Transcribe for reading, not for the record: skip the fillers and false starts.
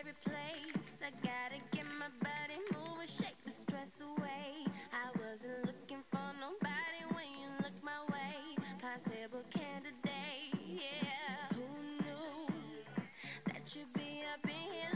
favorite place. I gotta get my body moving, shake the stress away. I wasn't looking for nobody when you look my way. Possible candidate, yeah. Who knew that you'd be up in here